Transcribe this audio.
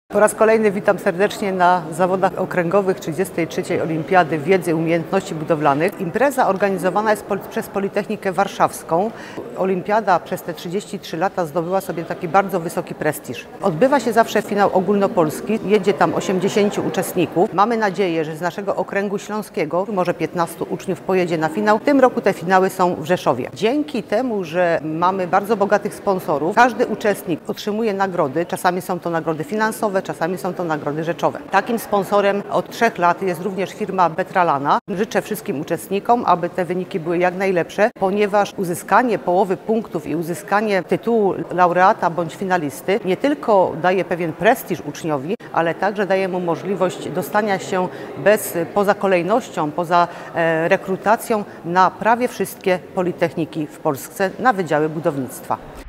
Po raz kolejny witam serdecznie na zawodach okręgowych 33. Olimpiady Wiedzy i Umiejętności Budowlanych. Impreza organizowana jest przez Politechnikę Warszawską. Olimpiada przez te 33 lata zdobyła sobie taki bardzo wysoki prestiż. Odbywa się zawsze finał ogólnopolski, jedzie tam 80 uczestników. Mamy nadzieję, że z naszego okręgu śląskiego może 15 uczniów pojedzie na finał. W tym roku te finały są w Rzeszowie. Dzięki temu, że mamy bardzo bogatych sponsorów, każdy uczestnik otrzymuje nagrody. Czasami są to nagrody finansowe, czasami są to nagrody rzeczowe. Takim sponsorem od 3 lat jest również firma Betralana. Życzę wszystkim uczestnikom, aby te wyniki były jak najlepsze, ponieważ uzyskanie połowy punktów i uzyskanie tytułu laureata bądź finalisty nie tylko daje pewien prestiż uczniowi, ale także daje mu możliwość dostania się poza kolejnością, poza rekrutacją na prawie wszystkie politechniki w Polsce na wydziały budownictwa.